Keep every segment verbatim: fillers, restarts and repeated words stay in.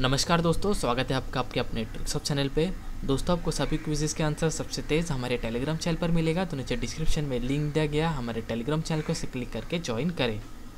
नमस्कार दोस्तों, स्वागत है आपका आपके अपने ट्रिक्सॉप चैनल पे। दोस्तों, आपको सभी क्विज़ेस के आंसर सबसे तेज़ हमारे टेलीग्राम चैनल पर मिलेगा। तो नीचे डिस्क्रिप्शन में लिंक दिया गया, हमारे टेलीग्राम चैनल को से क्लिक करके ज्वाइन करें।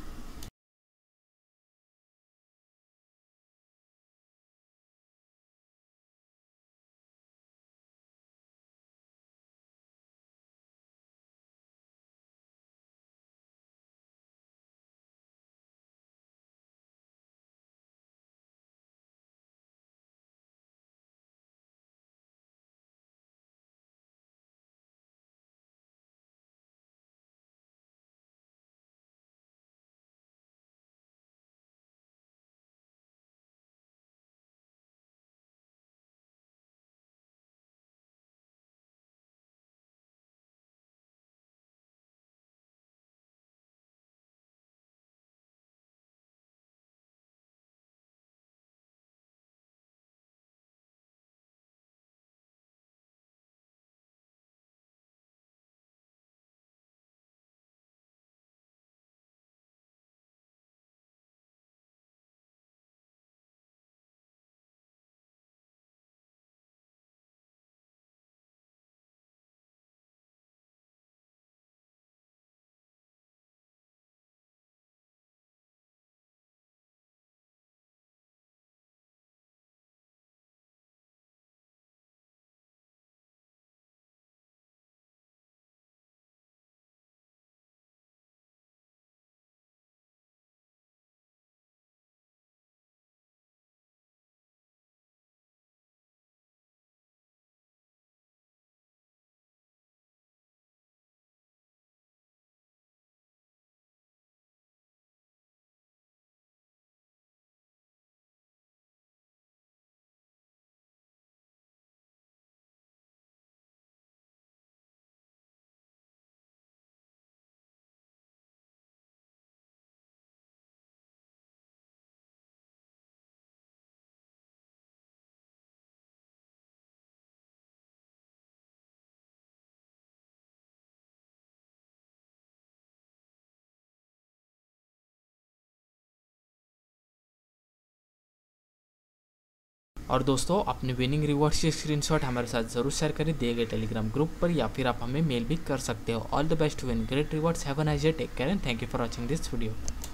और दोस्तों, अपने विनिंग रिवॉर्ड्स के स्क्रीनशॉट हमारे साथ जरूर शेयर करें दिए गए टेलीग्राम ग्रुप पर, या फिर आप हमें मेल भी कर सकते हो। All the best, win great rewards, have a nice day, take care and thank you for watching this video.